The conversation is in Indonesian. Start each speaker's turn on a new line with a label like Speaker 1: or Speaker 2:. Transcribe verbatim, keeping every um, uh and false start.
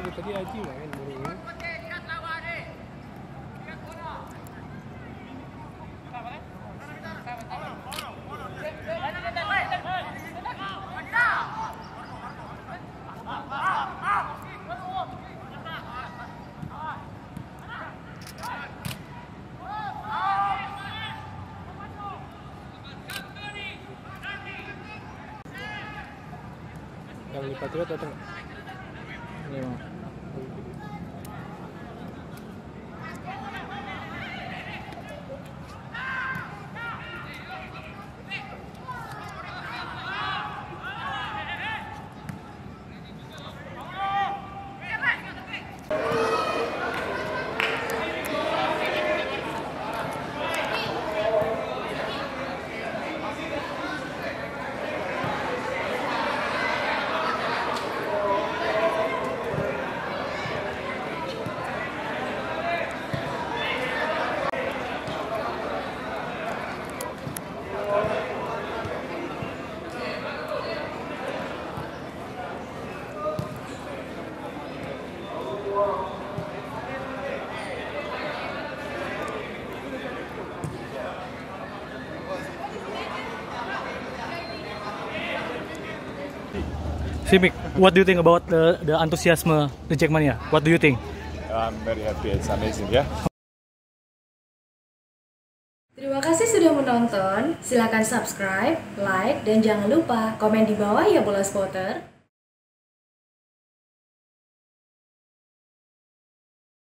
Speaker 1: Dari tadi Aji main baru. Yang di Patriot datang nggak?
Speaker 2: Iya. Simic, what do you think about the the enthusiasm the Jackmania? What do you think?
Speaker 3: I'm very happy. It's amazing, yeah.
Speaker 4: Terima kasih sudah menonton. Silakan subscribe, like, dan jangan lupa komen di bawah ya, Bola Spotter.